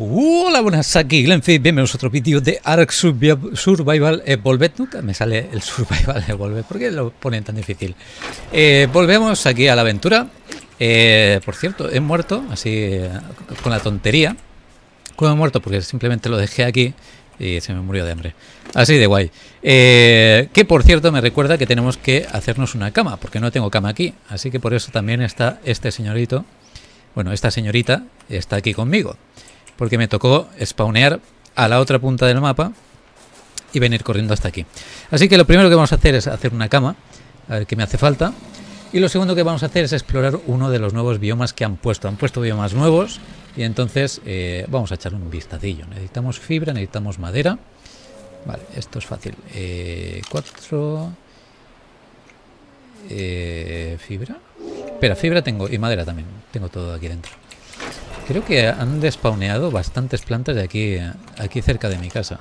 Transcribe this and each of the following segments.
Hola, buenas, aquí Glenfiddich, bienvenidos a otro vídeo de Ark Survival Evolved. Nunca me sale el Survival Evolved, ¿por qué lo ponen tan difícil? Volvemos aquí a la aventura. Por cierto, he muerto, así con la tontería. ¿Cómo he muerto? Porque simplemente lo dejé aquí y se me murió de hambre. Así de guay. Que por cierto me recuerda que tenemos que hacernos una cama, porque no tengo cama aquí. Así que por eso también está este señorito. Bueno, esta señorita está aquí conmigo. Porque me tocó spawnear a la otra punta del mapa y venir corriendo hasta aquí. Así que lo primero que vamos a hacer es hacer una cama, a ver qué me hace falta. Y lo segundo que vamos a hacer es explorar uno de los nuevos biomas que han puesto. Han puesto biomas nuevos y entonces vamos a echarle un vistacillo. Necesitamos fibra, necesitamos madera. Vale, esto es fácil. 4... fibra. Espera, fibra tengo y madera también. Tengo todo aquí dentro. Creo que han despawneado bastantes plantas de aquí cerca de mi casa.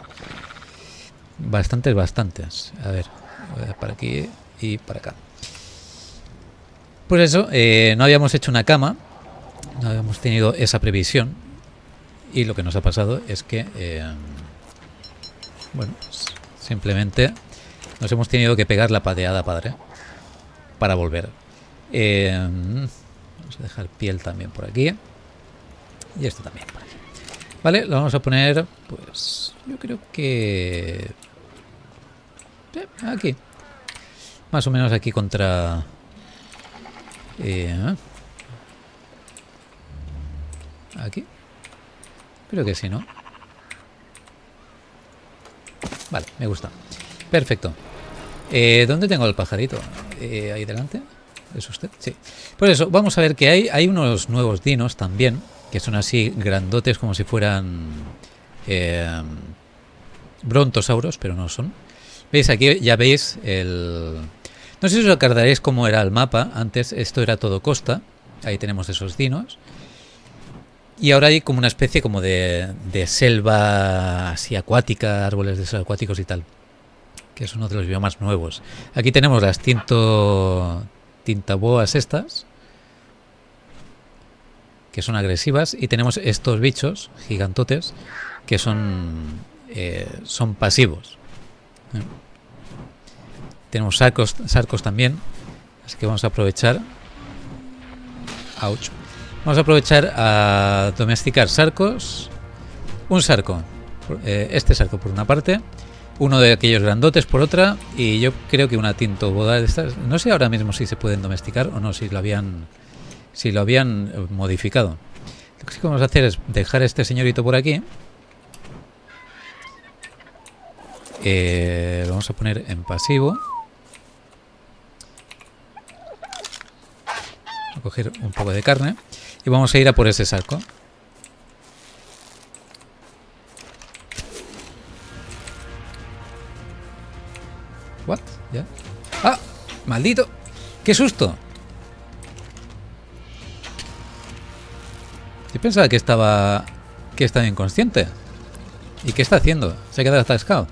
Bastantes. A ver, para aquí y para acá. Pues eso, no habíamos hecho una cama, no habíamos tenido esa previsión. Y lo que nos ha pasado es que, bueno, simplemente nos hemos tenido que pegar la pateada, padre, para volver. Vamos a dejar piel también por aquí. Y esto también. Vale, lo vamos a poner, pues, yo creo que... aquí. Más o menos aquí contra... aquí. Creo que sí, ¿no? Vale, me gusta. Perfecto. ¿Dónde tengo el pajarito? Ahí delante. ¿Es usted? Sí. Pues eso, vamos a ver que hay unos nuevos dinos también, que son así grandotes como si fueran brontosauros, pero no son. ¿Veis? Aquí ya veis el... No sé si os acordaréis cómo era el mapa. Antes esto era todo costa. Ahí tenemos esos dinos. Y ahora hay como una especie como de selva así acuática, árboles de esos acuáticos y tal. Que es uno de los biomas nuevos. Aquí tenemos las tintaboas estas, que son agresivas, y tenemos estos bichos gigantotes que son pasivos. Tenemos sarcos también, así que vamos a aprovechar. Ouch. Vamos a aprovechar a domesticar sarcos. Un sarco, este sarco por una parte, uno de aquellos grandotes por otra, y yo creo que una tintoboa de estas. No sé ahora mismo si se pueden domesticar o no, si lo habían modificado. Lo que sí que vamos a hacer es dejar a este señorito por aquí. Lo vamos a poner en pasivo. Voy a coger un poco de carne y vamos a ir a por ese sarco. ¿What? ¿Ya? ¡Ah! ¡Maldito! ¡Qué susto! Yo pensaba que estaba inconsciente. ¿Y qué está haciendo? ¿Se ha quedado atascado?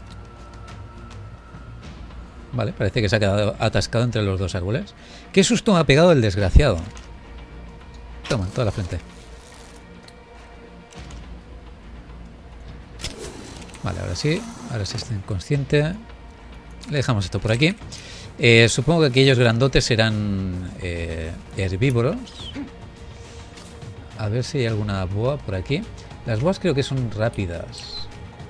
Vale, parece que se ha quedado atascado entre los dos árboles. ¿Qué susto me ha pegado el desgraciado? Toma, toda la frente. Vale, ahora sí está inconsciente. Le dejamos esto por aquí. Supongo que aquellos grandotes serán herbívoros. A ver si hay alguna boa por aquí. Las boas creo que son rápidas.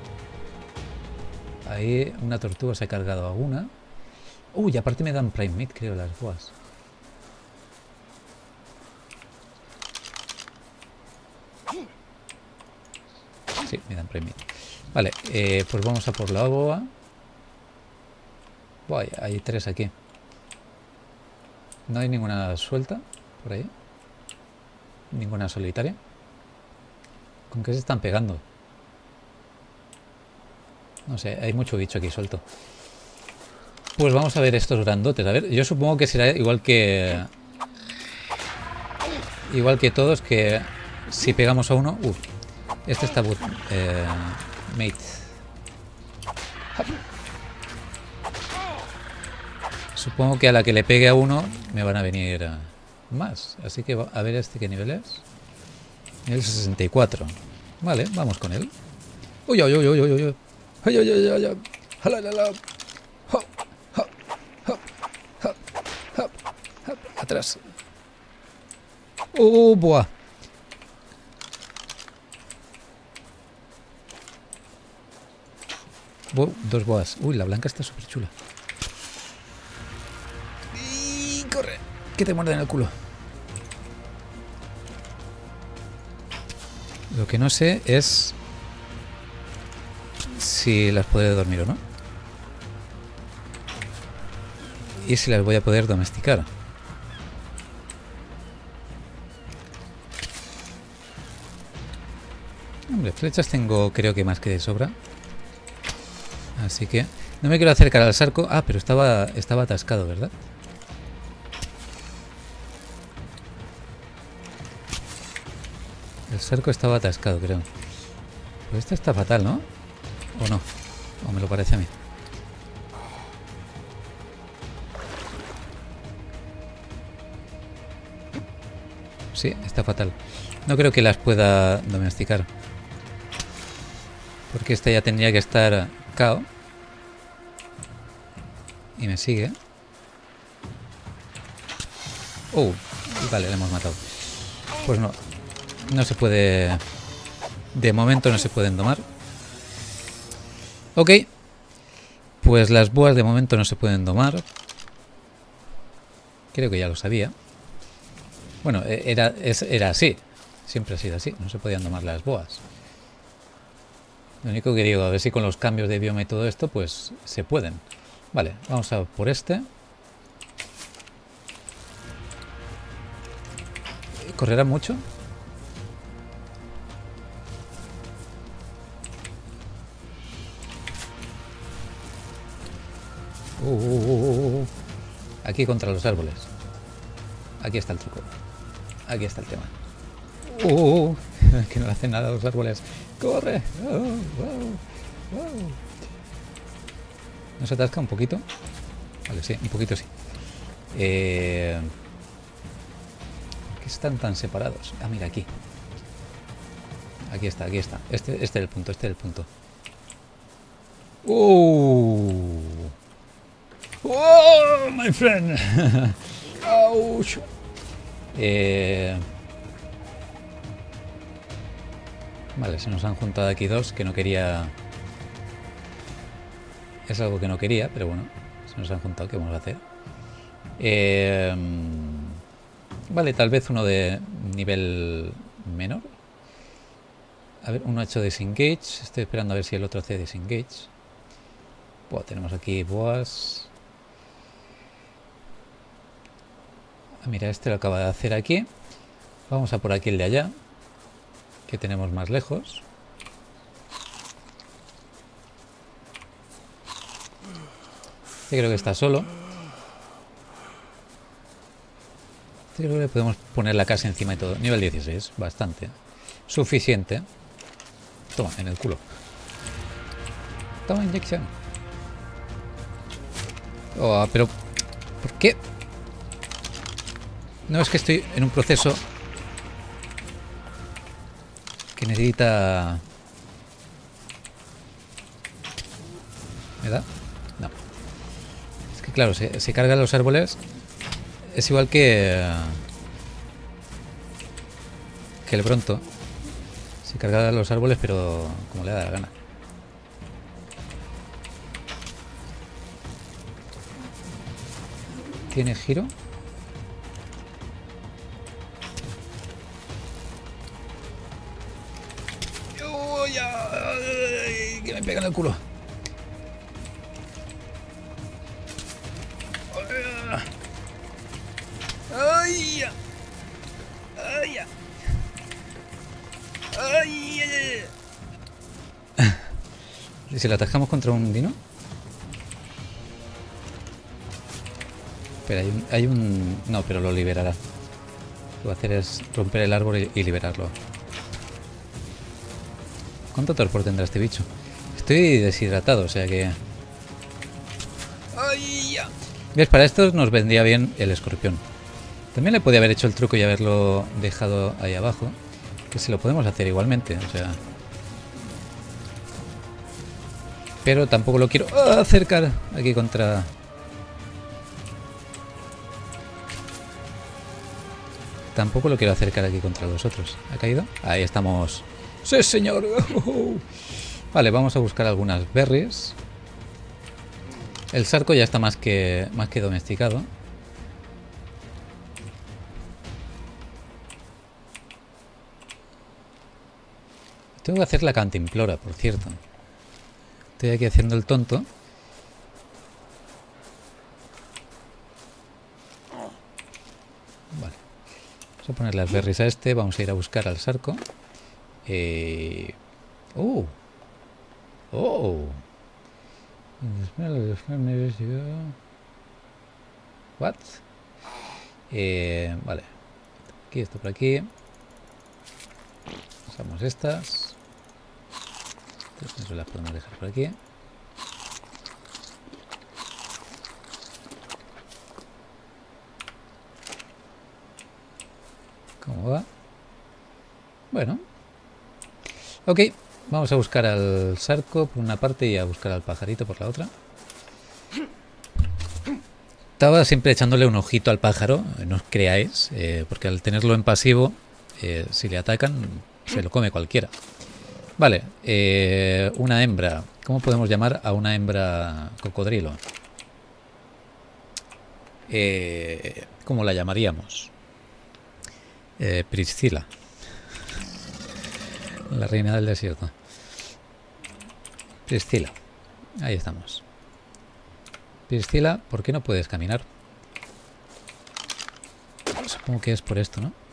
Ahí una tortuga se ha cargado a una. Uy, aparte me dan prime meat, creo, las boas. Sí, me dan prime meat. Vale, pues vamos a por la boa. Uy, hay tres aquí. No hay ninguna suelta por ahí. Ninguna solitaria. ¿Con qué se están pegando? No sé, hay mucho bicho aquí suelto. Pues vamos a ver estos grandotes. A ver, yo supongo que será igual que todos, que si pegamos a uno... este está... mate. Supongo que a la que le pegue a uno me van a venir más. Así que a ver este qué nivel es. Nivel 64. Vale, vamos con él. Uy, uy, uy, uy, uy, uy. Ay, ay, ay, ay, ay. Hala, hala, hala. Hop, hop, hop, hop, hop, hop. Atrás. Buah. Dos boas. Uy, la blanca está súper chula. Y corre, que te muerden el culo. Lo que no sé es si las podré dormir o no. Y si las voy a poder domesticar. Hombre, flechas tengo creo que más que de sobra. Así que no me quiero acercar al Sarco. Ah, pero estaba atascado, ¿verdad? El Sarco estaba atascado, creo. Pues esta está fatal, ¿no? ¿O no? ¿O me lo parece a mí? Sí, está fatal. No creo que las pueda domesticar. Porque esta ya tendría que estar KO. Y me sigue. Vale, le hemos matado. Pues no. No se puede... De momento no se pueden domar. Ok. Pues las boas de momento no se pueden domar. Creo que ya lo sabía. Bueno, era así. Siempre ha sido así. No se podían domar las boas. Lo único que digo, a ver si con los cambios de bioma y todo esto, pues se pueden. Vale, vamos a por este. ¿Correrá mucho? Aquí contra los árboles. Aquí está el truco. Aquí está el tema. Que no le hacen nada a los árboles. ¡Corre! ¿Nos atasca un poquito? Vale, sí, un poquito sí. ¿Por qué están tan separados? Ah, mira, aquí. Aquí está, aquí está. Este es el punto, este es el punto. ¡Oh, my friend! ¡Ouch! Vale, se nos han juntado aquí dos que no quería... Es algo que no quería, pero bueno, se nos han juntado, ¿qué vamos a hacer? Vale, tal vez uno de nivel menor. A ver, uno ha hecho disengage. Estoy esperando a ver si el otro hace disengage. Buah, tenemos aquí boas. Ah, mira, este lo acaba de hacer aquí. Vamos a por aquí el de allá, que tenemos más lejos. Este creo que está solo. Este creo que le podemos poner la casa encima y todo. Nivel 16, bastante. Suficiente. Toma, en el culo. Toma inyección. Oh, pero... ¿por qué? No, es que estoy en un proceso que necesita... ¿Me da? No. Es que claro, se cargan los árboles. Es igual que el Bronto. Se carga los árboles, pero como le da la gana. ¿Tiene giro? Que me pega en el culo. ¡Ay! ¡Ay! ¡Ay! ¿Y si la atajamos contra un dino? Espera, hay un... No, pero lo liberará. Lo que va a hacer es romper el árbol y liberarlo. ¿Cuánto torpor tendrá este bicho? Estoy deshidratado, o sea que... ¡Ay! ¿Ves? Para esto nos vendría bien el escorpión. También le podía haber hecho el truco y haberlo dejado ahí abajo. Que se lo podemos hacer igualmente, o sea... Pero tampoco lo quiero acercar aquí contra... Tampoco lo quiero acercar aquí contra los otros. ¿Ha caído? Ahí estamos. ¡Sí, señor! Vale, vamos a buscar algunas berries. El sarco ya está más que domesticado. Tengo que hacer la cantimplora, por cierto. Estoy aquí haciendo el tonto. Vale. Vamos a poner las berries a este. Vamos a ir a buscar al sarco. ¡Oh! ¡Oh! ¿What? Vale. Aquí, esto por aquí. Usamos estas. Entonces las podemos dejar por aquí. ¿Cómo va? Bueno. Ok, vamos a buscar al sarco por una parte y a buscar al pajarito por la otra. Estaba siempre echándole un ojito al pájaro, no os creáis, porque al tenerlo en pasivo, si le atacan, se lo come cualquiera. Vale, una hembra. ¿Cómo podemos llamar a una hembra cocodrilo? ¿Cómo la llamaríamos? Priscila. La reina del desierto. Priscila. Ahí estamos. Priscila, ¿por qué no puedes caminar? Supongo que es por esto, ¿no?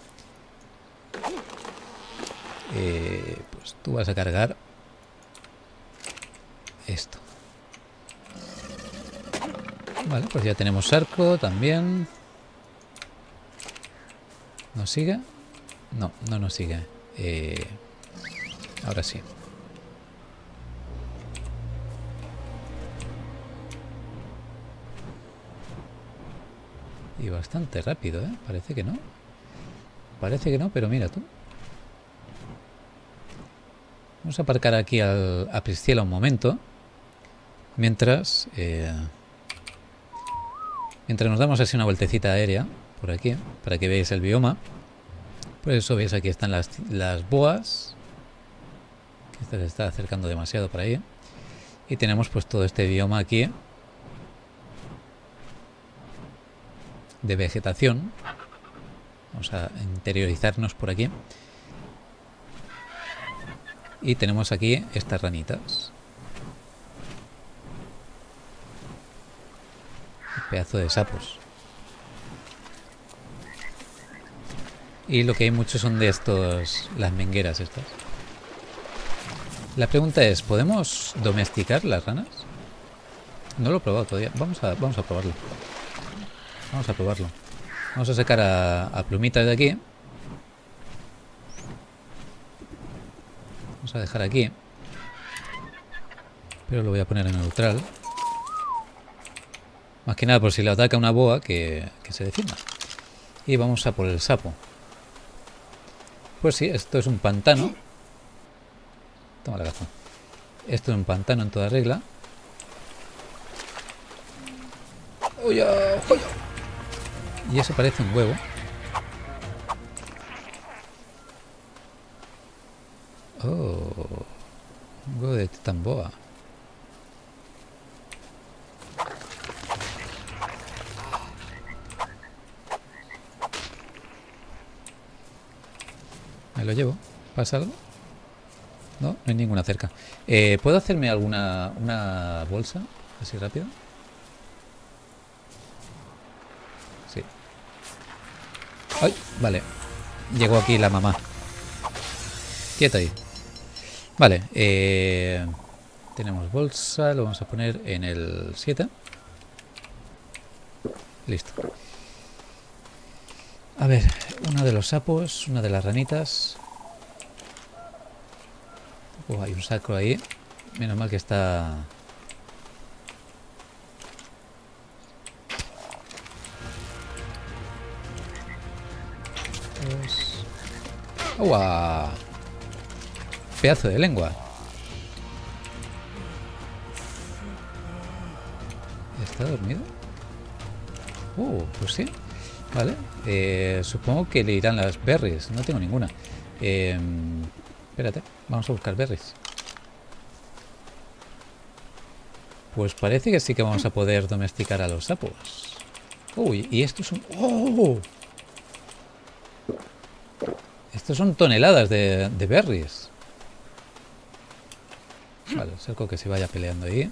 Pues tú vas a cargar esto. Vale, pues ya tenemos sarco también. ¿Nos sigue? No, no nos sigue. Ahora sí. Y bastante rápido, ¿eh? Parece que no. Parece que no, pero mira tú. Vamos a aparcar aquí a Priscila un momento. Mientras nos damos así una vueltecita aérea por aquí, para que veáis el bioma. Por eso veis aquí están las boas. Esta se está acercando demasiado por ahí. Y tenemos pues todo este bioma aquí de vegetación. Vamos a interiorizarnos por aquí. Y tenemos aquí estas ranitas. Un pedazo de sapos. Y lo que hay muchos son de estos, las mengueras estas. La pregunta es, ¿podemos domesticar las ranas? No lo he probado todavía. Vamos a probarlo. Vamos a probarlo. Vamos a sacar a Plumitas de aquí. Vamos a dejar aquí. Pero lo voy a poner en neutral. Más que nada por si le ataca una boa que se defienda. Y vamos a por el sapo. Pues sí, esto es un pantano. Toma la gafa. Esto es un pantano en toda regla. ¡Oye! ¡Oye! Y eso parece un huevo. Oh, un huevo de titamboa. Me lo llevo. ¿Pasa algo? No, no hay ninguna cerca. ¿Puedo hacerme una bolsa? Así rápido. Sí. ¡Ay! Vale. Llegó aquí la mamá. Quieta ahí. Vale. Tenemos bolsa. Lo vamos a poner en el 7. Listo. A ver. Uno de los sapos. Una de las ranitas. Hay un saco ahí. Menos mal que está... Pues... ¡Uah! Pedazo de lengua. ¿Está dormido? Pues sí. Vale. Supongo que le irán las berries. No tengo ninguna. Espérate. Vamos a buscar berries. Pues parece que sí que vamos a poder domesticar a los sapos. Uy, y estos son... ¡Oh! Estos son toneladas de berries. Vale, cerco que se vaya peleando ahí.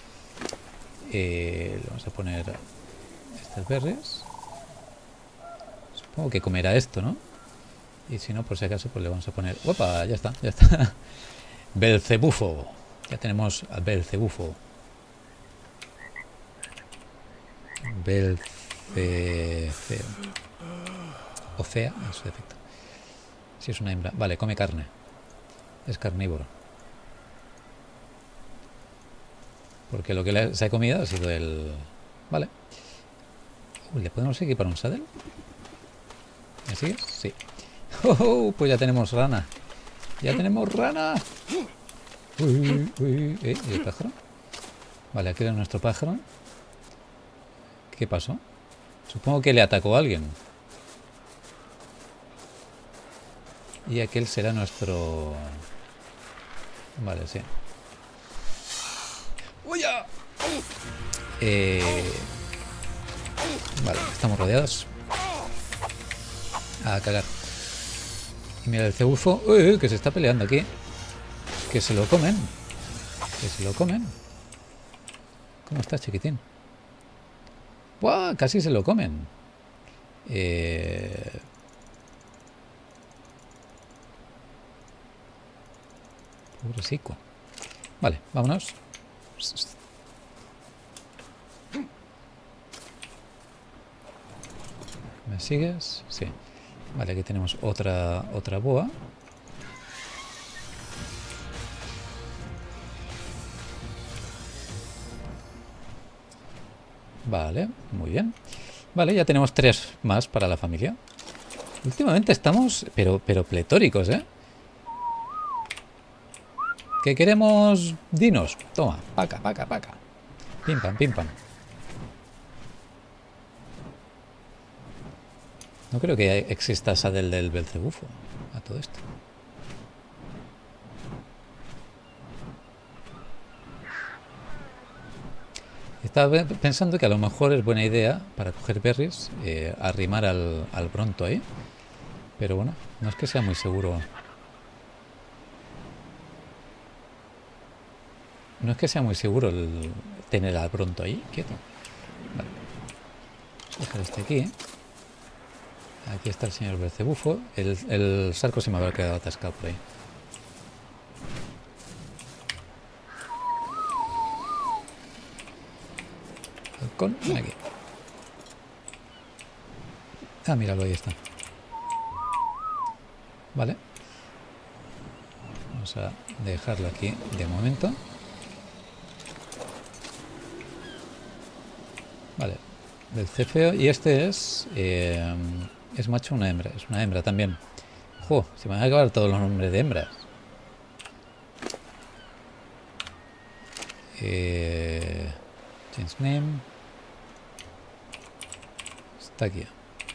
Le vamos a poner estas berries. Supongo que comerá esto, ¿no? Y si no, por si acaso, pues le vamos a poner... ¡Opa! Ya está, ya está. Belcebufo. Ya tenemos al Belcebufo. Belcefeo. O fea, en su defecto. Si es una hembra. Vale, come carne. Es carnívoro. Porque lo que se ha comido ha sido el... Vale. ¿Le podemos equipar un saddle? ¿Me sigues? Sí. Pues ya tenemos rana. ¡Ya tenemos rana! ¿Y el pájaro? Vale, aquí era nuestro pájaro. ¿Qué pasó? Supongo que le atacó a alguien. Y aquel será nuestro... Vale, sí. Vale, estamos rodeados. A cagar. Y mira el cebufo. Que se está peleando aquí. Que se lo comen. Que se lo comen. ¿Cómo estás, chiquitín? ¡Buah! Casi se lo comen. Pobrecico. Vale, vámonos. ¿Me sigues? Sí. Vale, aquí tenemos otra boa. Vale, muy bien. Vale, ya tenemos 3 más para la familia. Últimamente estamos, pero pletóricos, ¿eh? ¿Qué queremos? Dinos. Toma, paca. Pim pam, pim pam. No creo que exista saddle del Belcebufo a todo esto. Estaba pensando que a lo mejor es buena idea para coger berries arrimar al Bronto ahí. Pero bueno, no es que sea muy seguro. No es que sea muy seguro el tener al Bronto ahí, quieto. Vale. Vamos a dejar este aquí. Aquí está el señor Belcebufo. El Sarco se me habrá quedado atascado por ahí. Halcón, ven aquí. Ah, míralo, ahí está. Vale. Vamos a dejarlo aquí de momento. Vale. Belcefeo. Y este es macho o una hembra. Es una hembra también. ¡Jo! Se me van a acabar todos los nombres de hembras. Change name. Está aquí.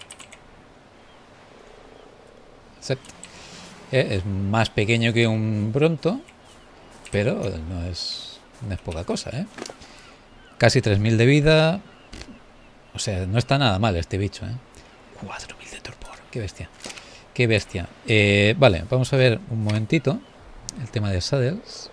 Set. Es más pequeño que un Bronto, pero no es poca cosa, ¿eh? Casi 3000 de vida. O sea, no está nada mal este bicho, ¿eh? 4000 de torpor. Qué bestia. Qué bestia. Vale, vamos a ver un momentito el tema de saddles.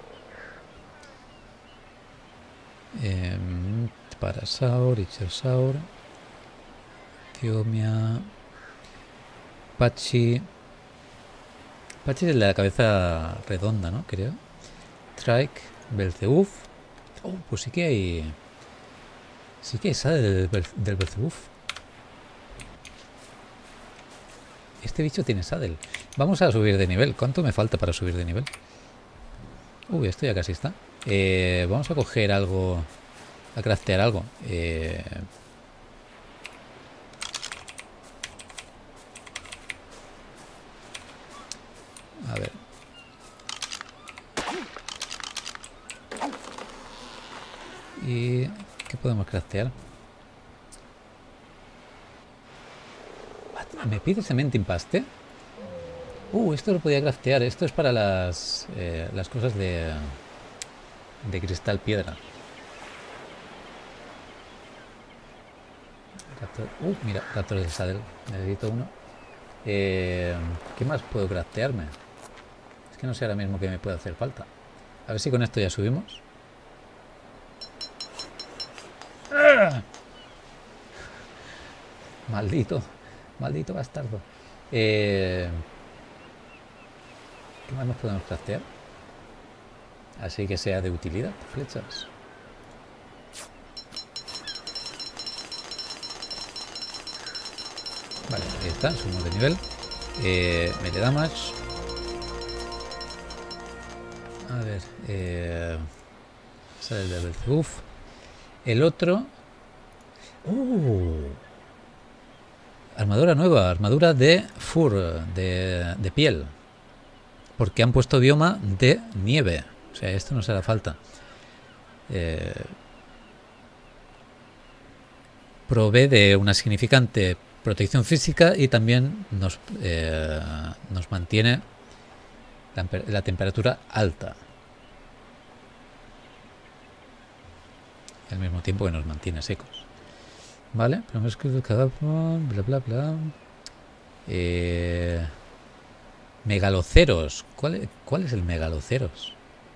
Parasaur, Ichthyosaur, Thiomia, Pachi. Pachi es la cabeza redonda, ¿no? Creo. Trike, Belzeuf. Pues sí que hay... Sí que hay saddle del Belzeuf. Este bicho tiene saddle. Vamos a subir de nivel. ¿Cuánto me falta para subir de nivel? Esto ya casi está. Vamos a coger algo... A craftear algo. A ver. ¿Y qué podemos craftear? ¿Me pide cemento impaste? Esto lo podía craftear. Esto es para las cosas de cristal piedra. Mira, raptor de saddle. Necesito uno. ¿Qué más puedo craftearme? Es que no sé ahora mismo qué me puede hacer falta. A ver si con esto ya subimos. ¡Ah! Maldito bastardo. ¿Qué más nos podemos craftear? Así que sea de utilidad, flechas. Vale, ahí está, subimos de nivel. Melee damage. A ver, sale el de Belzebuf. El otro. Armadura nueva, armadura de fur, de piel. Porque han puesto bioma de nieve. O sea, esto nos hará falta. Provee de una significante protección física y también nos mantiene la temperatura alta. Al mismo tiempo que nos mantiene secos. Vale, pero es que bla bla bla. Megaloceros. ¿Cuál es el megaloceros?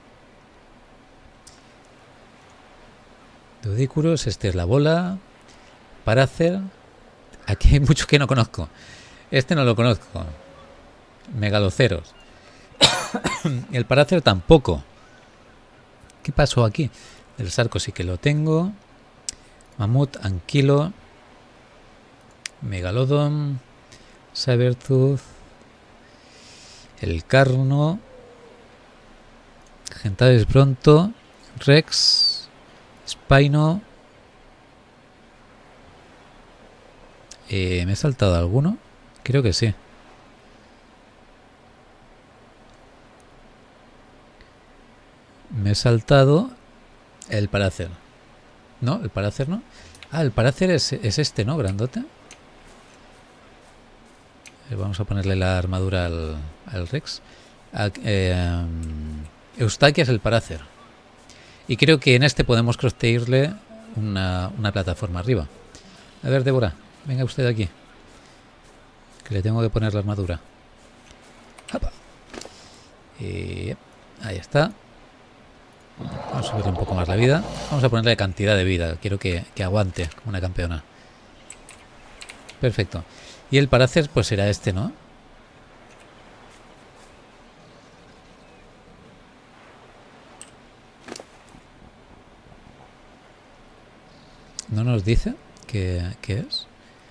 Dodícuros, este es la bola. Paracer. Aquí hay mucho que no conozco. Este no lo conozco. Megaloceros. El Paracer tampoco. ¿Qué pasó aquí? El Sarco sí que lo tengo. Mamut, Anquilo. Megalodon. Sabertooth. El Carno. Gentavis Bronto. Rex. Spino. ¿Me he saltado alguno? Creo que sí. Me he saltado el Paracer. No, el Paracer no. Ah, el Paracer es este, ¿no? Grandote. Vamos a ponerle la armadura al Rex. Eustaquia es el Paracer. Y creo que en este podemos craftearle una plataforma arriba. A ver, Débora. Venga usted aquí. Que le tengo que poner la armadura. Ahí está. Vamos a subirle un poco más la vida. Vamos a ponerle cantidad de vida. Quiero que aguante como una campeona. Perfecto. Y el Paracer pues será este, ¿no? ¿No nos dice qué es?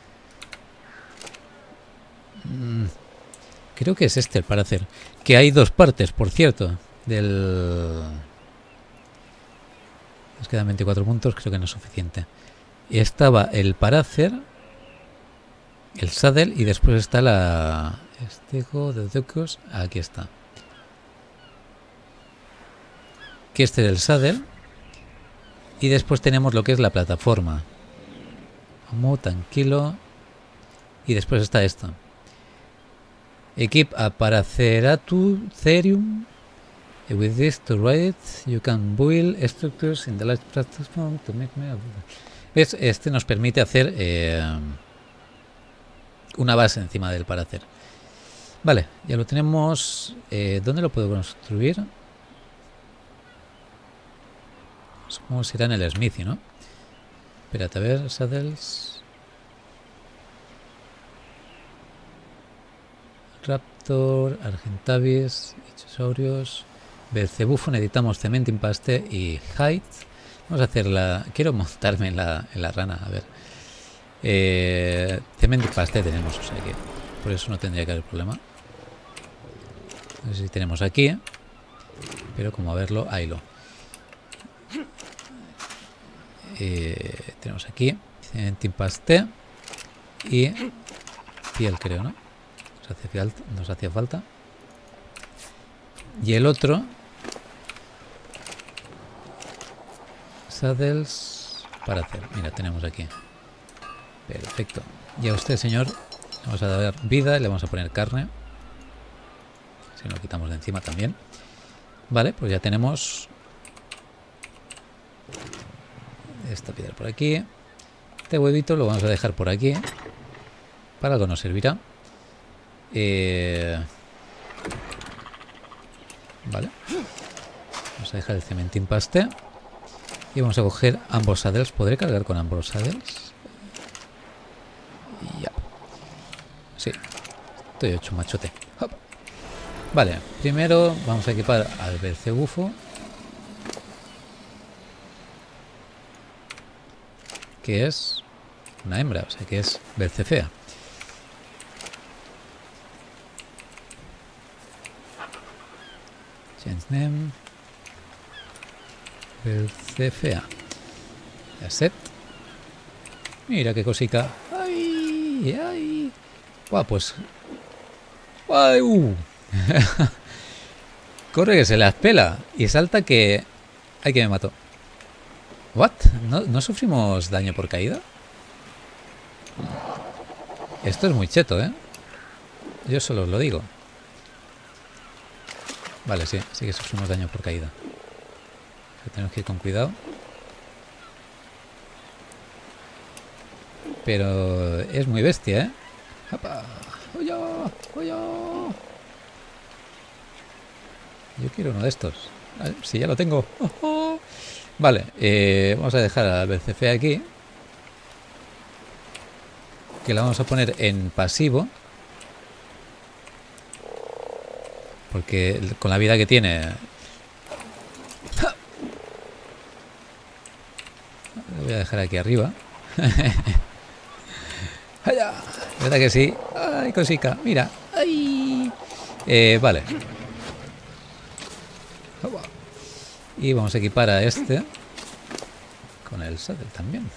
Creo que es este el Paracer. Que hay dos partes, por cierto. Nos quedan 24 puntos, creo que no es suficiente. Y estaba el Paracer, el Saddle y después está la Estego de Docus. Aquí está. Que este es el Saddle. Y después tenemos lo que es la plataforma. Muy tranquilo. Y después está esto. Equip a Paraceratu Therium. With this to ride it, you can build structures in the light platform to make me. ¿Ves? Este nos permite hacer una base encima del Paracer. Vale, ya lo tenemos. ¿Dónde lo puedo construir? Supongo que será en el Smithy, ¿no? Espérate, a ver, Saddles. Raptor, Argentavis, Ichosaurios, Belzebufo, necesitamos cemento impaste y height. Vamos a hacer la... Quiero montarme en la rana, a ver. Cemento impaste tenemos, o sea que por eso no tendría que haber problema. No sé si tenemos aquí, pero como a verlo, haylo. Tenemos aquí cemento impaste y piel, creo, ¿no? Nos hacía falta. Y el otro, Saddles, para hacer. Mira, tenemos aquí. Perfecto. Y a usted, señor, le vamos a dar vida y le vamos a poner carne. Si lo quitamos de encima también. Vale, pues ya tenemos esta piedra por aquí. Este huevito lo vamos a dejar por aquí. Para algo nos servirá. Vale. Vamos a dejar el cementín paste. Y vamos a coger ambos saddles. ¿Podré cargar con ambos saddles? Ya. Sí. Estoy hecho machote. Hop. Vale. Primero vamos a equipar al Belcebufo. Que es una hembra. O sea que es Belcefea. Change name. Belcefea. Accept. Mira qué cosica. ¡Ay! ¡Ay! Buah, pues. ¡Ay! Corre que se las pela. Y salta que. ¡Ay, que me mató! ¿What? ¿No sufrimos daño por caída? Esto es muy cheto, ¿eh? Yo solo os lo digo. Vale, sí que sufrimos daño por caída. Tenemos que ir con cuidado. Pero es muy bestia, ¿eh? ¡Apa! ¡Oyo! ¡Oyo! Yo quiero uno de estos. Si ya lo tengo. ¡Oh, oh! Vale, vamos a dejar al Belcefea aquí. Que la vamos a poner en pasivo. Porque con la vida que tiene... Lo voy a dejar aquí arriba. ¡Allá! ¿Verdad que sí? ¡Ay, cosica! Mira. ¡Ay! Vale. Y vamos a equipar a este con el saddle también.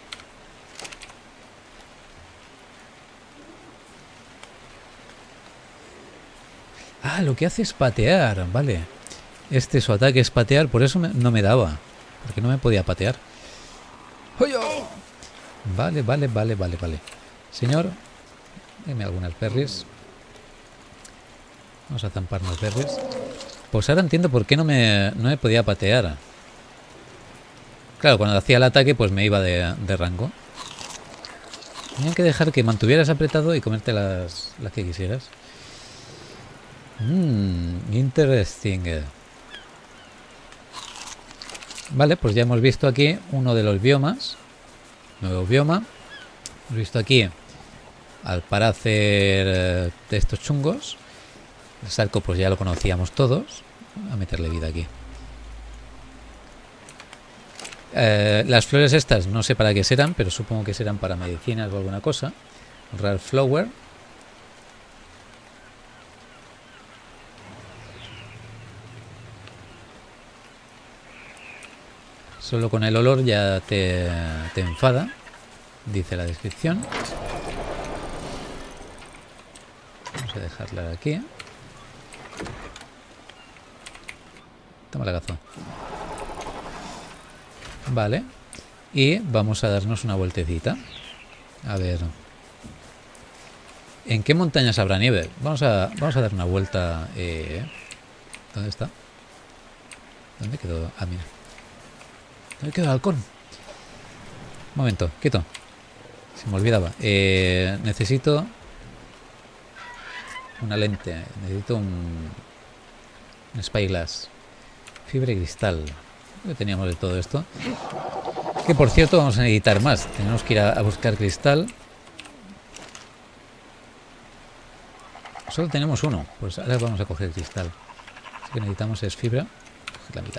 Ah, lo que hace es patear, vale. Su ataque es patear, por eso no me daba. Porque no me podía patear. Vale. Señor, deme algunas berries. Vamos a zamparnos berries. Pues ahora entiendo por qué no me podía patear. Claro, cuando hacía el ataque pues me iba de rango. Tenían que dejar que mantuvieras apretado y comerte las que quisieras. Interesting. Vale, pues ya hemos visto aquí uno de los biomas. Nuevo bioma. Hemos visto aquí para hacer de estos chungos. El sarco pues ya lo conocíamos todos. A meterle vida aquí. Las flores estas no sé para qué serán, pero supongo que serán para medicinas o alguna cosa. Rare flower. Solo con el olor ya te enfada, dice la descripción. Vamos a dejarla aquí. Toma lagazo. Vale. Y vamos a darnos una vueltecita. A ver. ¿En qué montañas habrá nieve? Vamos a dar una vuelta. ¿Dónde está? ¿Dónde quedó? Ah, mira. ¿Dónde quedó el halcón? Un momento, quieto. Se me olvidaba. Necesito una lente. Necesito un spyglass. Fibra y cristal. ¿Qué teníamos de todo esto? Que por cierto vamos a necesitar más. Tenemos que ir a buscar cristal. Solo tenemos uno. Pues ahora vamos a coger cristal. Lo que necesitamos es fibra. Coger la mitad.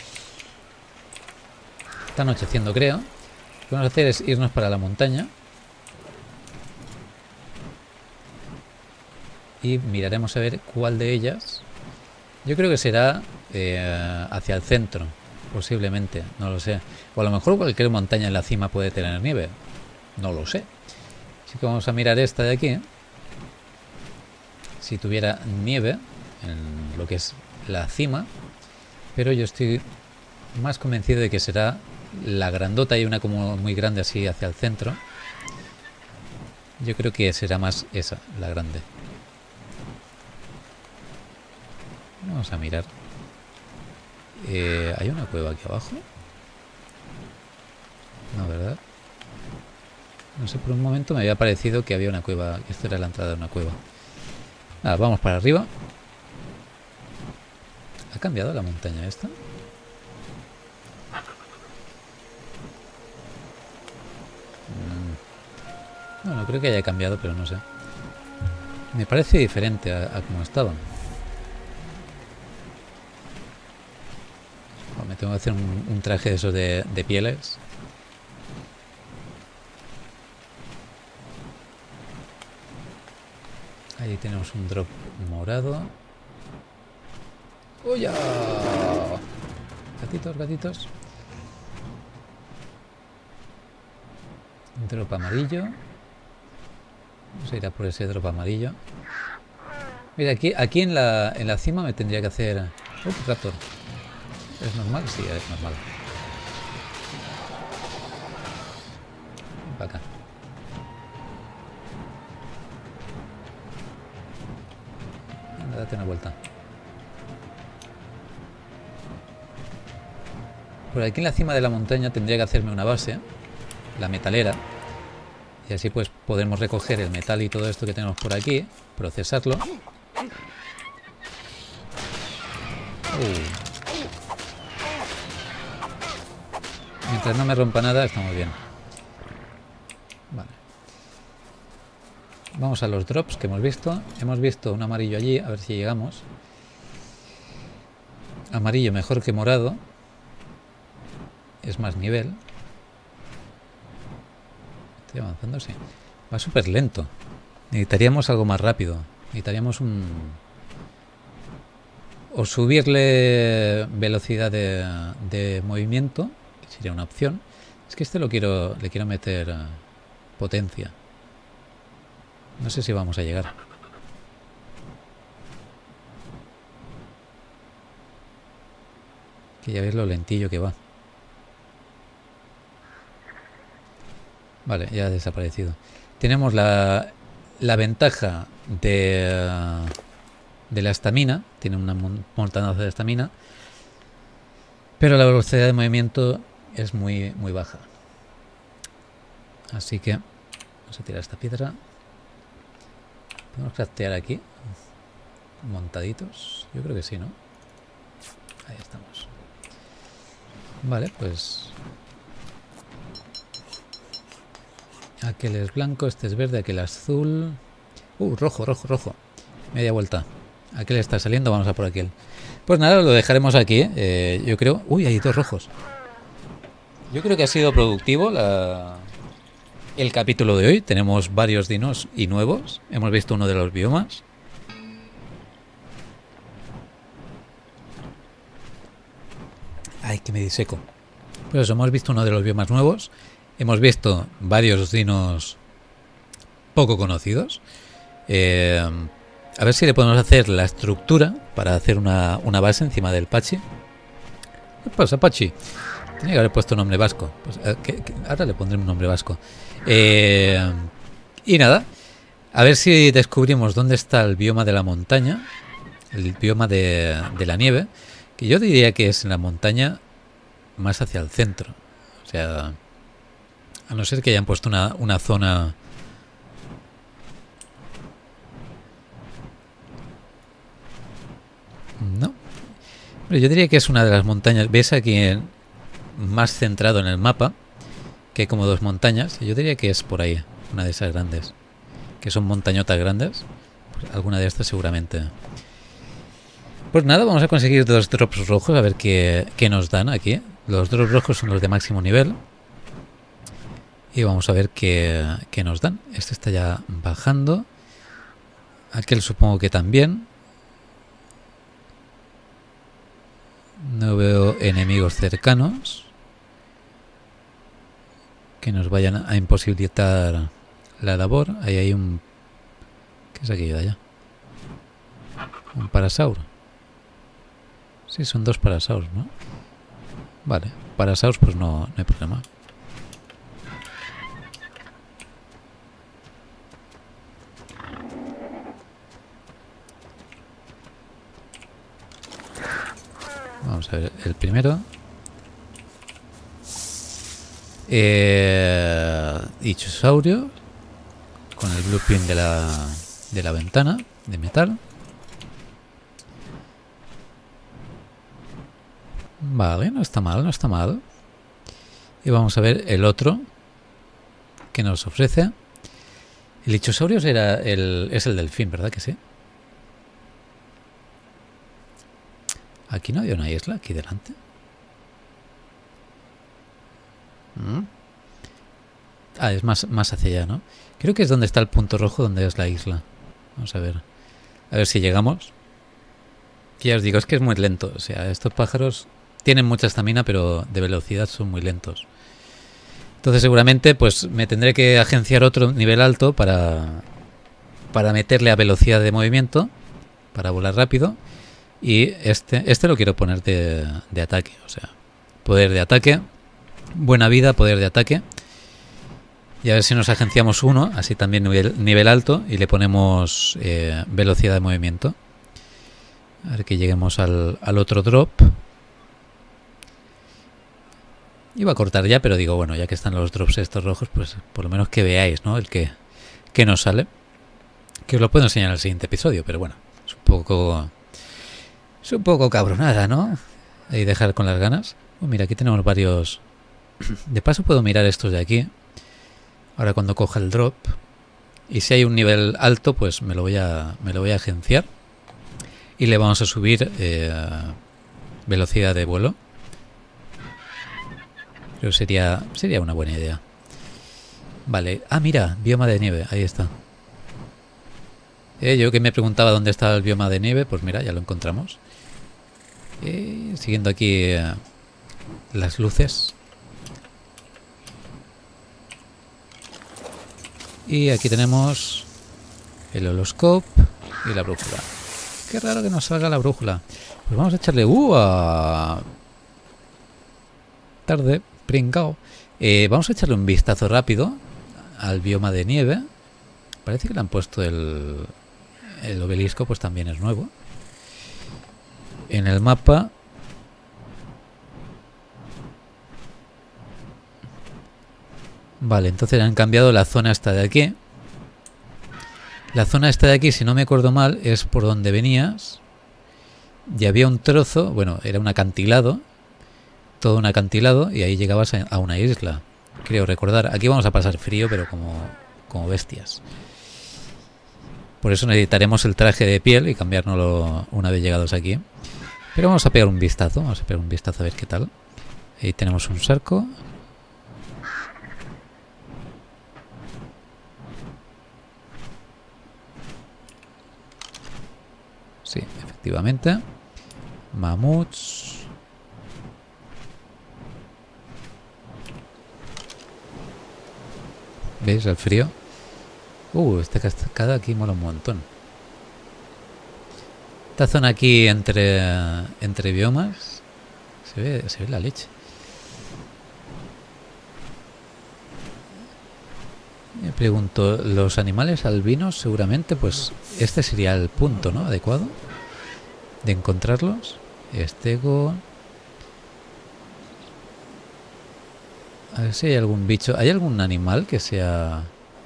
Está anocheciendo, creo. Lo que vamos a hacer es irnos para la montaña. Y miraremos a ver cuál de ellas. Yo creo que será hacia el centro, posiblemente, no lo sé. O a lo mejor cualquier montaña en la cima puede tener nieve. No lo sé. Así que vamos a mirar esta de aquí. Si tuviera nieve en lo que es la cima. Pero yo estoy más convencido de que será la grandota y una como muy grande así hacia el centro. Yo creo que será más esa, la grande. Vamos a mirar. ¿Hay una cueva aquí abajo? No, ¿verdad? No sé, por un momento me había parecido que había una cueva. Esto era la entrada de una cueva. Nada, vamos para arriba. ¿Ha cambiado la montaña esta? No, no creo que haya cambiado, pero no sé. Me parece diferente a como estaba. Oh, me tengo que hacer un traje de esos de pieles. Ahí tenemos un drop morado. ¡Uy! Gatitos, gatitos. Un drop amarillo. Vamos a ir a por ese drop amarillo. Mira, aquí en la cima me tendría que hacer... Raptor. ¿Es normal? Sí, es normal. Ven para acá. Anda, date una vuelta. Por aquí en la cima de la montaña tendría que hacerme una base, la metalera, y así pues podemos recoger el metal y todo esto que tenemos por aquí, procesarlo. Mientras no me rompa nada estamos bien. Vale. Vamos a los drops que hemos visto. Hemos visto un amarillo allí, a ver si llegamos. Amarillo mejor que morado. Es más nivel. Estoy avanzando, sí. Va súper lento. Necesitaríamos algo más rápido. Necesitaríamos un... O subirle velocidad de movimiento, que sería una opción. Es que le quiero meter potencia. No sé si vamos a llegar. Que ya veis lo lentillo que va. Vale, ya ha desaparecido. Tenemos la ventaja de la estamina. Tiene una montañaza de estamina. Pero la velocidad de movimiento es muy, muy baja. Así que vamos a tirar esta piedra. ¿Podemos craftear aquí? Montaditos. Yo creo que sí, ¿no? Ahí estamos. Vale, pues... Aquel es blanco, este es verde, aquel es azul. Rojo, rojo, rojo. Media vuelta. Aquel está saliendo, vamos a por aquel. Pues nada, lo dejaremos aquí. Yo creo... Uy, hay dos rojos. Yo creo que ha sido productivo el capítulo de hoy. Tenemos varios dinos y nuevos. Hemos visto uno de los biomas. Ay, que me diseco. Pues eso, hemos visto uno de los biomas nuevos. Hemos visto varios dinos poco conocidos. A ver si le podemos hacer la estructura para hacer una base encima del Pachi. ¿Qué pasa, Pachi? Tenía que haber puesto nombre vasco. Pues, ahora le pondré un nombre vasco. Y nada, a ver si descubrimos dónde está el bioma de la montaña, el bioma de la nieve, que yo diría que es en la montaña más hacia el centro. O sea, a no ser que hayan puesto una zona... No. Pero yo diría que es una de las montañas. ¿Ves aquí más centrado en el mapa? Que hay como dos montañas. Yo diría que es por ahí, una de esas grandes. Que son montañotas grandes. Pues alguna de estas seguramente. Pues nada, vamos a conseguir dos drops rojos. A ver qué nos dan aquí. Los drops rojos son los de máximo nivel. Y vamos a ver qué nos dan. Este está ya bajando. Aquel supongo que también. No veo enemigos cercanos que nos vayan a imposibilitar la labor. Ahí hay un... ¿Qué es aquello de allá? Un parasauro. Sí, son dos parasauros, ¿no? Vale, Parasaurs, pues no hay problema. Vamos a ver el primero. Dichosaurio con el blueprint de la ventana de metal. Vale, no está mal, no está mal. Y vamos a ver el otro que nos ofrece. El Dichosaurios es el delfín, ¿verdad que sí? Aquí no había una isla, aquí delante. Ah, es más hacia allá, ¿no? Creo que es donde está el punto rojo, donde es la isla. Vamos a ver. A ver si llegamos. Ya os digo, es que es muy lento. O sea, estos pájaros tienen mucha estamina, pero de velocidad son muy lentos. Entonces seguramente pues me tendré que agenciar otro nivel alto para meterle a velocidad de movimiento, para volar rápido. Y este lo quiero poner de ataque. O sea, poder de ataque. Buena vida, poder de ataque. Y a ver si nos agenciamos uno, así también nivel alto, y le ponemos velocidad de movimiento. A ver que lleguemos al otro drop. Iba a cortar ya, pero digo, bueno, ya que están los drops estos rojos, pues por lo menos que veáis, ¿no? El que nos sale. Que os lo puedo enseñar en el siguiente episodio, pero bueno, es un poco cabronada, ¿no? Y dejar con las ganas. Oh, mira, aquí tenemos varios. De paso puedo mirar estos de aquí. Ahora cuando coja el drop. Y si hay un nivel alto, pues me lo voy a agenciar. Y le vamos a subir velocidad de vuelo. Creo que sería una buena idea. Vale. Ah, mira, bioma de nieve. Ahí está. Yo que me preguntaba dónde estaba el bioma de nieve, pues mira, ya lo encontramos. Siguiendo aquí las luces. Y aquí tenemos el holoscope y la brújula. Qué raro que nos salga la brújula. Pues vamos a echarle tarde, pringao. Vamos a echarle un vistazo rápido al bioma de nieve. Parece que le han puesto el obelisco, pues también es nuevo. En el mapa. Vale, entonces han cambiado la zona esta de aquí. La zona esta de aquí, si no me acuerdo mal, es por donde venías. Y había un trozo, bueno, era un acantilado. Todo un acantilado y ahí llegabas a una isla. Creo recordar. Aquí vamos a pasar frío, pero como bestias. Por eso necesitaremos el traje de piel y cambiárnoslo una vez llegados aquí. Pero vamos a pegar un vistazo. Vamos a pegar un vistazo a ver qué tal. Ahí tenemos un sarco. Sí, efectivamente. Mamuts. ¿Veis el frío? Esta cascada aquí mola un montón. Esta zona aquí entre biomas se ve la leche. Me pregunto, los animales albinos seguramente, pues este sería el punto, ¿no? Adecuado de encontrarlos. Estego. A ver si hay algún bicho. ¿Hay algún animal que sea?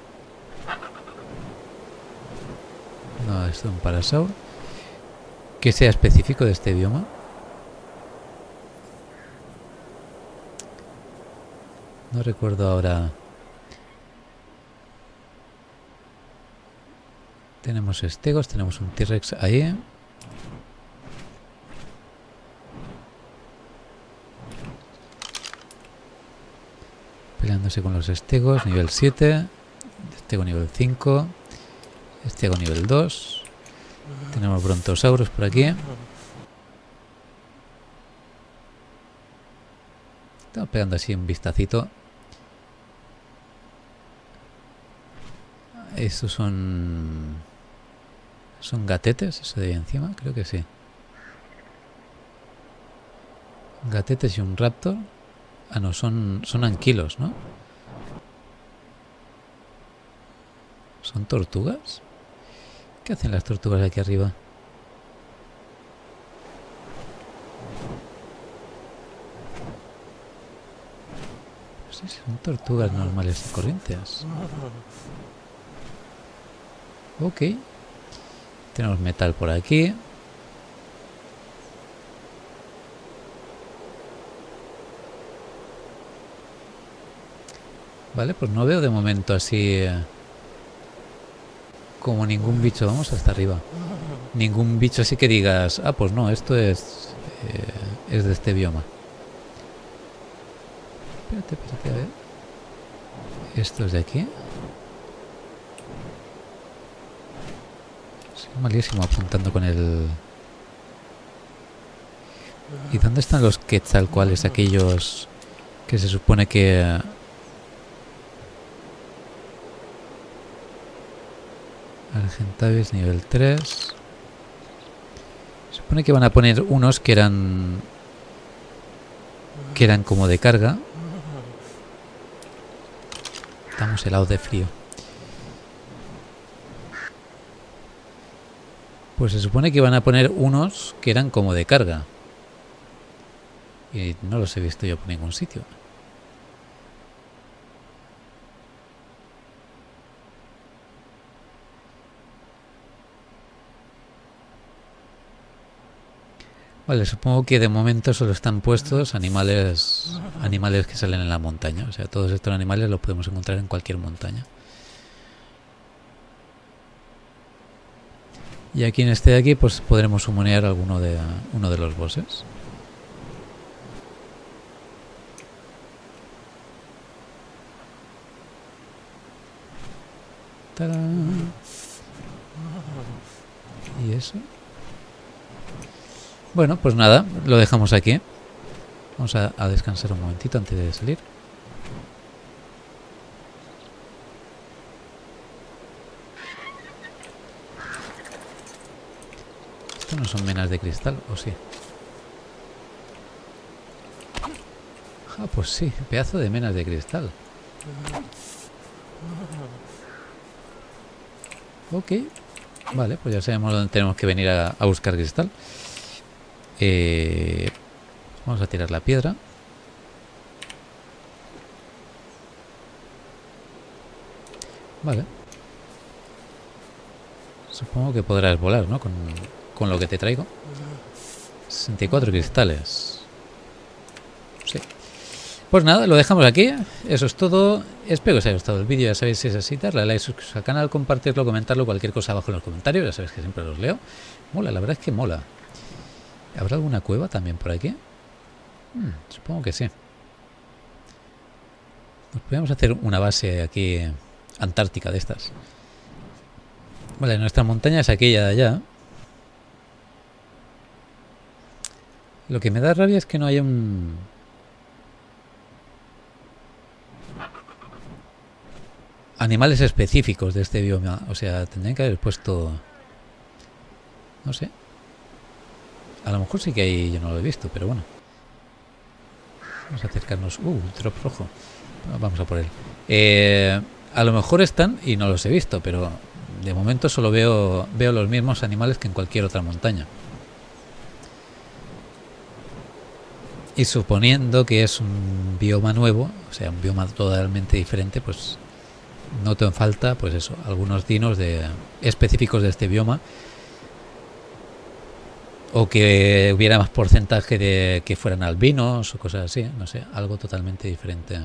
No, esto es un parasaur. Que sea específico de este bioma. No recuerdo ahora. Tenemos estegos, tenemos un T-Rex ahí. Peleándose con los estegos, nivel 7. Estego nivel 5. Estego nivel 2. Tenemos brontosaurus por aquí. Estamos pegando así un vistacito. Estos son gatetes, eso de ahí encima, creo que sí. Gatetes y un raptor. Ah, no, son anquilos, ¿no? ¿Son tortugas? ¿Qué hacen las tortugas aquí arriba? Sí, son tortugas normales y corrientes. Ok. Tenemos metal por aquí. Vale, pues no veo de momento así como ningún bicho. Vamos hasta arriba. Ningún bicho así que digas, ah, pues no, esto es de este bioma. Espérate, a ver. Esto es de aquí. Soy malísimo apuntando con el... ¿Y dónde están los quetzalcoatles, aquellos que se supone que... Argentavis nivel 3. Se supone que van a poner unos que eran como de carga. Estamos helados de frío. Pues se supone que van a poner unos que eran como de carga. Y no los he visto yo por ningún sitio. Vale, supongo que de momento solo están puestos animales que salen en la montaña. O sea, todos estos animales los podemos encontrar en cualquier montaña. Y aquí en este de aquí pues podremos summonear uno de los bosses. ¡Tarán! ¿Y eso? Bueno, pues nada, lo dejamos aquí. Vamos a descansar un momentito antes de salir. Esto no son menas de cristal, ¿o sí? Ah, pues sí, pedazo de menas de cristal. Ok. Vale, pues ya sabemos dónde tenemos que venir a buscar cristal. Vamos a tirar la piedra. Vale. Supongo que podrás volar, ¿no? Con lo que te traigo. 64 cristales. Sí. Pues nada, lo dejamos aquí. Eso es todo. Espero que os haya gustado el vídeo. Ya sabéis, si es así, darle a like, suscribiros al canal, compartirlo, comentarlo, cualquier cosa abajo en los comentarios. Ya sabéis que siempre los leo. Mola, la verdad es que mola. ¿Habrá alguna cueva también por aquí? Supongo que sí. Nos podríamos hacer una base aquí antártica de estas. Vale, nuestra montaña es aquella de allá. Lo que me da rabia es que no haya animales específicos de este bioma. O sea, tendrían que haber puesto... No sé. A lo mejor sí que hay, yo no lo he visto, pero bueno. Vamos a acercarnos. Drop rojo. Vamos a por él. A lo mejor están y no los he visto, pero de momento solo veo los mismos animales que en cualquier otra montaña. Y suponiendo que es un bioma nuevo, o sea, un bioma totalmente diferente, pues noto en falta, pues eso, algunos dinos específicos de este bioma. O que hubiera más porcentaje de que fueran albinos o cosas así, no sé, algo totalmente diferente.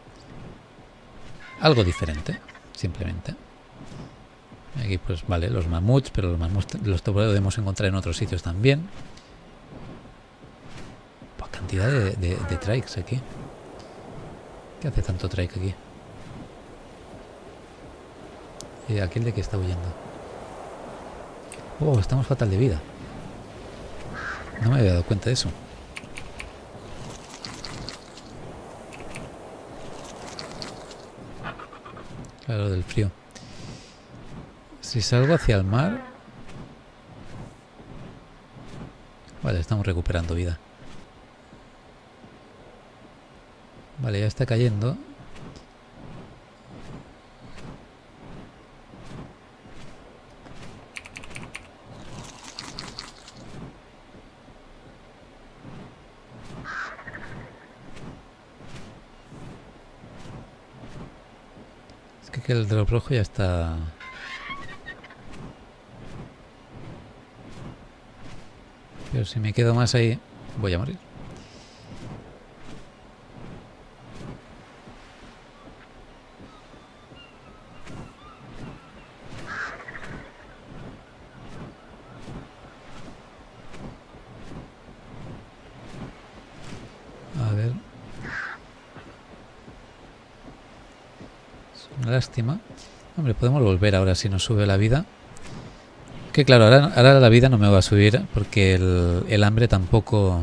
Algo diferente, simplemente. Aquí pues vale, los mamuts, pero los mamuts los podemos encontrar en otros sitios también. Pues cantidad de trikes aquí. ¿Qué hace tanto trike aquí? Aquel de que está huyendo. Oh, estamos fatal de vida. No me había dado cuenta de eso. Claro, del frío. Si salgo hacia el mar... Vale, estamos recuperando vida. Vale, ya está cayendo. Es que el drop rojo ya está... Pero si me quedo más ahí, voy a morir. A ver. Es una lástima. Hombre, podemos volver ahora si nos sube la vida. Que claro, ahora la vida no me va a subir porque el hambre tampoco...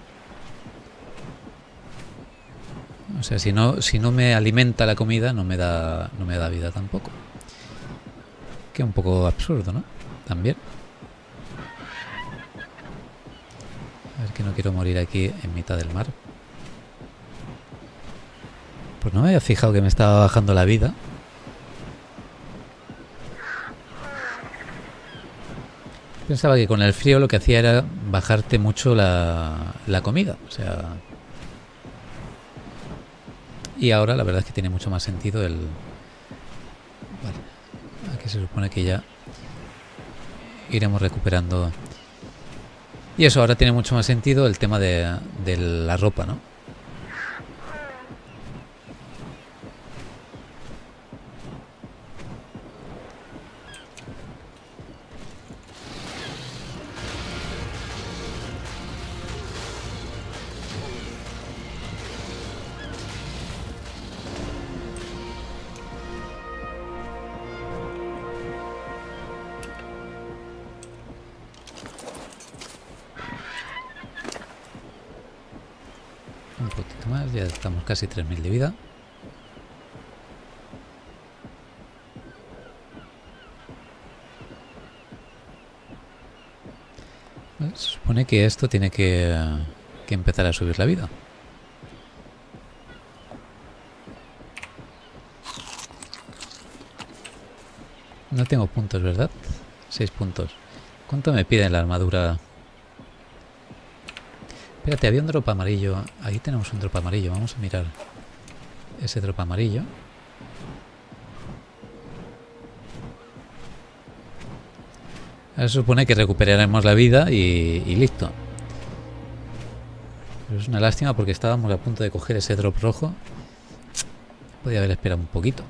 O sea, si no me alimenta la comida, no me da vida tampoco. Que es un poco absurdo, ¿no? También. A ver, que no quiero morir aquí en mitad del mar. Pues no me había fijado que me estaba bajando la vida. Pensaba que con el frío lo que hacía era bajarte mucho la comida. O sea... Y ahora la verdad es que tiene mucho más sentido el... Vale. Aquí se supone que ya iremos recuperando. Y eso, ahora tiene mucho más sentido el tema de la ropa, ¿no? Un poquito más, ya estamos casi 3000 de vida. Se supone que esto tiene que empezar a subir la vida. No tengo puntos, ¿verdad? 6 puntos. ¿Cuánto me pide la armadura? Espérate, había un drop amarillo. Ahí tenemos un drop amarillo. Vamos a mirar ese drop amarillo. Ahora se supone que recuperaremos la vida y listo. Pero es una lástima porque estábamos a punto de coger ese drop rojo. Podría haber esperado un poquito.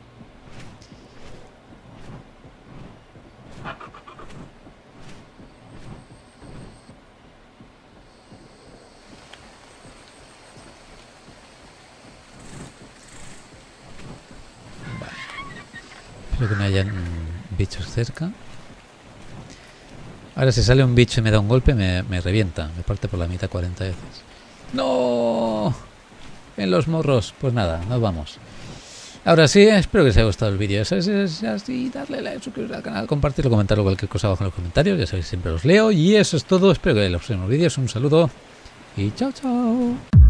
Espero que no hayan bichos cerca. Ahora si sale un bicho y me da un golpe me revienta. Me parte por la mitad 40 veces. ¡No! En los morros. Pues nada, nos vamos. Ahora sí, espero que os haya gustado el vídeo. Ya sabéis, así, darle like, suscribiros al canal, compartirlo, comentarlo, cualquier cosa abajo en los comentarios. Ya sabéis, siempre los leo. Y eso es todo. Espero que en los próximos vídeos. Un saludo y chao, chao.